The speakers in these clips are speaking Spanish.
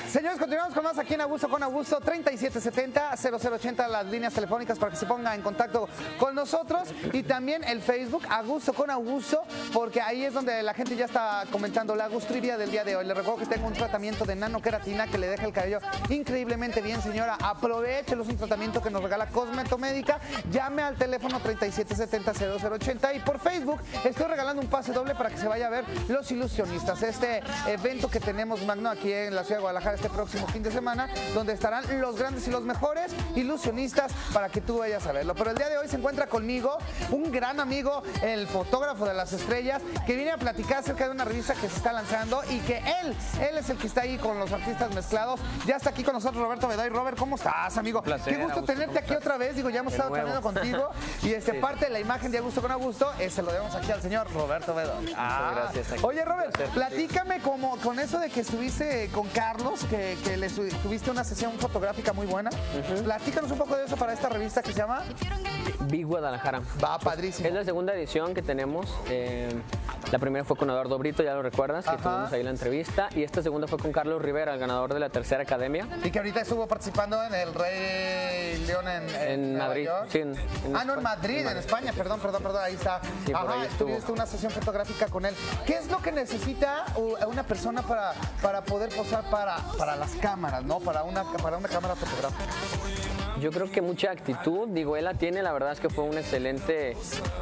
Señores, continuamos con más aquí en Augusto con Augusto, 3770-0080, las líneas telefónicas para que se ponga en contacto con nosotros, y también el Facebook, Augusto con Augusto, porque ahí es donde la gente ya está comentando la Augustrivia del día de hoy. Les recuerdo que tengo un tratamiento de nanoqueratina que le deja el cabello increíblemente bien, señora. Aprovechelo, es un tratamiento que nos regala Cosmetomédica. Llame al teléfono 3770-0080 y por Facebook estoy regalando un pase doble para que se vaya a ver Los Ilusionistas, este evento que tenemos magno aquí en la ciudad de Guadalajara este próximo fin de semana, donde estarán los grandes y los mejores ilusionistas para que tú vayas a verlo. Pero el día de hoy se encuentra conmigo un gran amigo, el fotógrafo de las estrellas, que viene a platicar acerca de una revista que se está lanzando y que él es el que está ahí con los artistas mezclados. Ya está aquí con nosotros Roberto Bedoy. Robert, ¿cómo estás, amigo? Placer, qué gusto tenerte aquí otra vez. Digo, ya hemos estado planeando contigo y parte de la imagen de Augusto con Augusto se lo debemos aquí al señor Roberto Bedoy. Muchas gracias. Oye, Robert, platícame con eso de que estuviste con Carlos, que tuviste una sesión fotográfica muy buena. Platícanos un poco de eso para esta revista que se llama Big Guadalajara. Va, padrísimo. Es la segunda edición que tenemos. La primera fue con Eduardo Brito, ya lo recuerdas, que tuvimos ahí la entrevista. Y esta segunda fue con Carlos Rivera, el ganador de la tercera academia. Y que ahorita estuvo participando en el Rey León en Madrid. Sí, en Madrid, en España. Perdón, ahí está. Sí, ahí tuviste una sesión fotográfica con él. ¿Qué es lo que necesita una persona para poder posar para las cámaras, ¿no? Para una cámara fotográfica. Yo creo que mucha actitud, digo, él la tiene, la verdad es que fue un excelente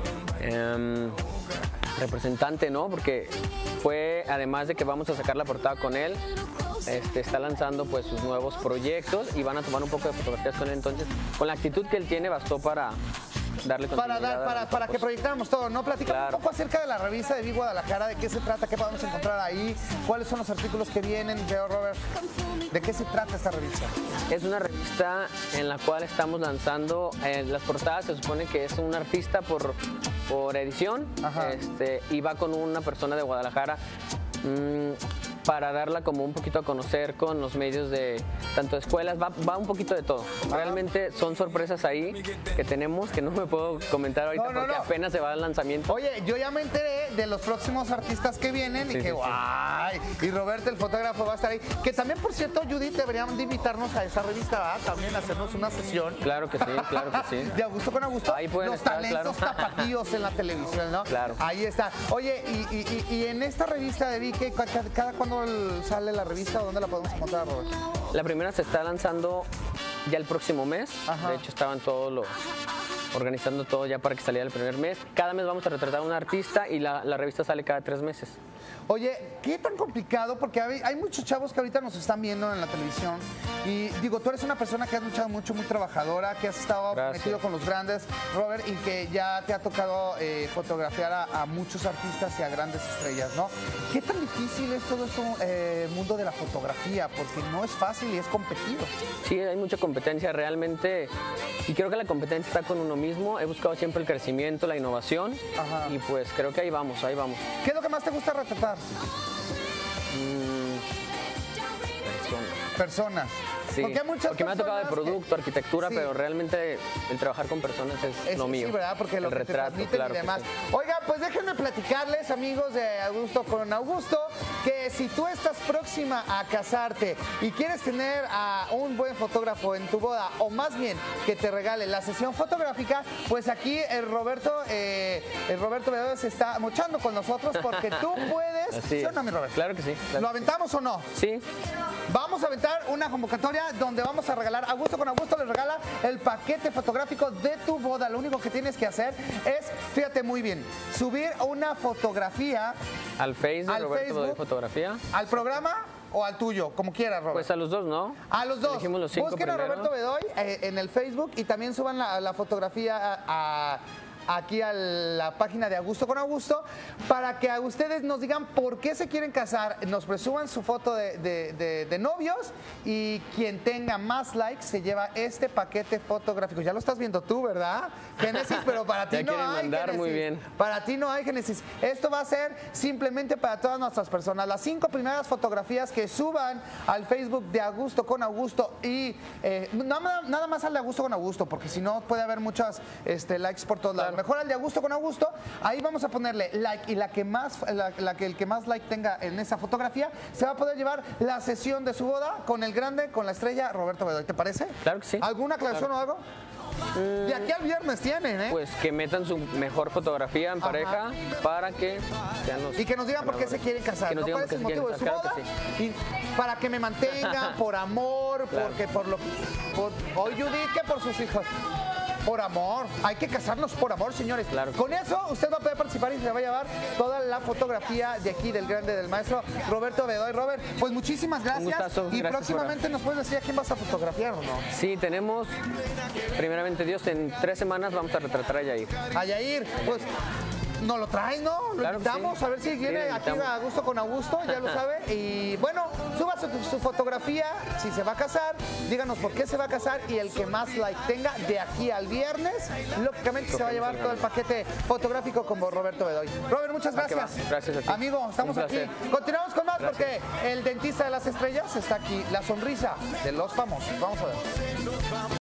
representante, ¿no? Porque fue, además de que vamos a sacar la portada con él, está lanzando pues sus nuevos proyectos y van a tomar un poco de fotografías con él. Entonces, con la actitud que él tiene bastó para darle continuidad para que proyectáramos todo, ¿no? Platícame un poco acerca de la revista de Big Guadalajara, de qué se trata, qué podemos encontrar ahí, cuáles son los artículos que vienen, Robert. ¿De qué se trata esta revista? Es una revista en la cual estamos lanzando las portadas. Se supone que es un artista por edición, y va con una persona de Guadalajara para darla como un poquito a conocer con los medios de tanto escuelas, va un poquito de todo. Realmente son sorpresas ahí que tenemos que no me puedo comentar ahorita porque apenas se va al lanzamiento. Oye, yo ya me enteré de los próximos artistas que vienen y guay. Y Roberto, el fotógrafo, va a estar ahí. Que también, por cierto, Judith, deberían de invitarnos a esa revista, ¿verdad? También hacernos una sesión. Claro que sí, claro que sí. De Augusto con Augusto. Ahí pueden los estar, talentos tapatíos en la televisión, ¿no? Claro. Ahí está. Oye, y en esta revista de Vicky, ¿cada cuándo sale la revista o dónde la podemos encontrar, Robert? La primera se está lanzando ya el próximo mes. De hecho, estaban organizando todo ya para que saliera el primer mes. Cada mes vamos a retratar a un artista y la revista sale cada 3 meses. Oye, ¿qué tan complicado? Porque hay muchos chavos que ahorita nos están viendo en la televisión y digo, tú eres una persona que has luchado mucho, muy trabajadora, que has estado metido con los grandes, Robert, y que ya te ha tocado fotografiar a muchos artistas y a grandes estrellas, ¿no? ¿Qué tan difícil es todo este mundo de la fotografía? Porque no es fácil y es competido. Sí, hay mucha competencia realmente y creo que la competencia está con uno mismo. He buscado siempre el crecimiento, la innovación y pues creo que ahí vamos. ¿Qué es lo que más te gusta retratar? Personas. Sí, porque me ha tocado de producto, arquitectura, pero realmente el trabajar con personas es lo mío. Sí, ¿verdad? Porque lo el que retrato, te transmiten y demás. Oigan, pues déjenme platicarles, amigos de Augusto con Augusto, que si tú estás próxima a casarte y quieres tener a un buen fotógrafo en tu boda, o más bien que te regale la sesión fotográfica, pues aquí el Roberto Bedoya se está mochando con nosotros porque tú puedes... ¿Sí o no, mi Robert? Claro que sí. Claro. ¿Lo aventamos o no? Sí. Vamos a aventar una convocatoria donde vamos a regalar, Augusto con Augusto les regala el paquete fotográfico de tu boda. Lo único que tienes que hacer es, fíjate muy bien, subir una fotografía al Facebook, fotografía, al programa o al tuyo, como quieras, Robert. Pues a los dos, ¿no? A los dos. Elegimos los 5 Busquen primero. a Roberto Bedoy en el Facebook y también suban la fotografía aquí a la página de Augusto con Augusto para que a ustedes nos digan por qué se quieren casar, nos presuman su foto de novios y quien tenga más likes se lleva este paquete fotográfico. Ya lo estás viendo tú, ¿verdad, Génesis? Pero para ti ya no quieren hay, mandar Génesis. Muy bien. Para ti no hay, Génesis. Esto va a ser simplemente para todas nuestras personas. Las 5 primeras fotografías que suban al Facebook de Augusto con Augusto y nada más al de Augusto con Augusto, porque si no puede haber muchos likes por todos lados. mejor al de Augusto con Augusto. Ahí vamos a ponerle like y el que más like tenga en esa fotografía se va a poder llevar la sesión de su boda con el grande, con la estrella Roberto Bedoy. ¿Te parece? Claro que sí. ¿Alguna aclaración o algo? De aquí al viernes tienen, ¿eh? Pues que metan su mejor fotografía en pareja para que sean los... Y que nos digan por qué se quieren casar, que nos ¿no? digan ¿Cuál es el por qué se motivo de su quieren boda? casar, claro Y para que me mantengan, por amor, Claro. porque por lo... Hoy Judith, que por sus hijos. Por amor, hay que casarnos por amor, señores. Claro. Con eso usted va a poder participar y se va a llevar toda la fotografía de aquí del grande del maestro Roberto Bedoy. Robert, pues muchísimas gracias. Un gustazo, y gracias, próximamente nos puedes decir a quién vas a fotografiar o no. Sí, tenemos, primeramente Dios, en 3 semanas vamos a retratar a Yair. A Yair, pues nos lo traes, ¿no? Lo Claro que invitamos sí. a ver si viene lo aquí invitamos. a Augusto con Augusto, ya lo sabe. Y bueno, suba su fotografía, si se va a casar, díganos por qué se va a casar y el que más like tenga de aquí al viernes, lógicamente se va a llevar todo el paquete fotográfico como Roberto Bedoy. Robert, muchas ¿A qué gracias. más? Gracias a ti. Amigo, estamos Un aquí. placer. Continuamos con más Gracias. porque el dentista de las estrellas está aquí, la sonrisa de los famosos. Vamos a ver.